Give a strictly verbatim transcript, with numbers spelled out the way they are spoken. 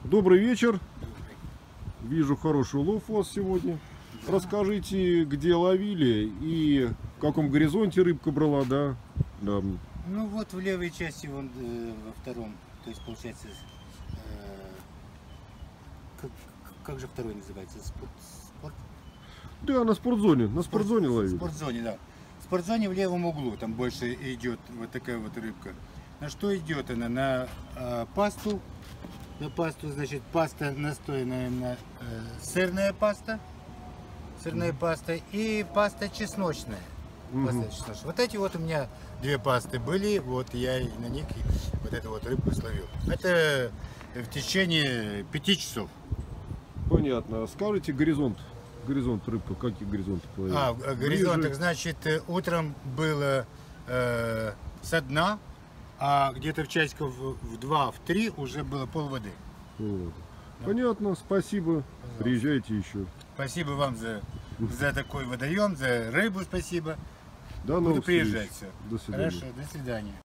Добрый вечер. Вижу хороший улов у вас сегодня. Да. Расскажите, где ловили и в каком горизонте рыбка брала, да? Да. Ну вот в левой части, вон, э, во втором, то есть получается, э, как, как же второй называется? Спорт, спорт? Да, на спортзоне, на Спорт, спортзоне ловили. В спортзоне, да. В спортзоне в левом углу, там больше идет вот такая вот рыбка. На что идет она? На э, пасту. На пасту, значит, паста настоянная, на, э, сырная паста. Сырная паста и паста чесночная. Угу. Паста чесночная. Вот эти вот у меня две пасты были, вот я и на них вот эту вот рыбку словил. Это в течение пяти часов. Понятно. Скажите горизонт. Горизонт рыбка, какие горизонты ловили? А, в горизонтах, значит, утром было э, со дна, а где-то в часиков в два, в три уже было пол воды. Вот. Понятно, спасибо. Пожалуйста. Приезжайте еще. Спасибо вам за, за такой водоем, за рыбу спасибо. До Буду новых приезжать. встреч. Все. До свидания. Хорошо, до свидания.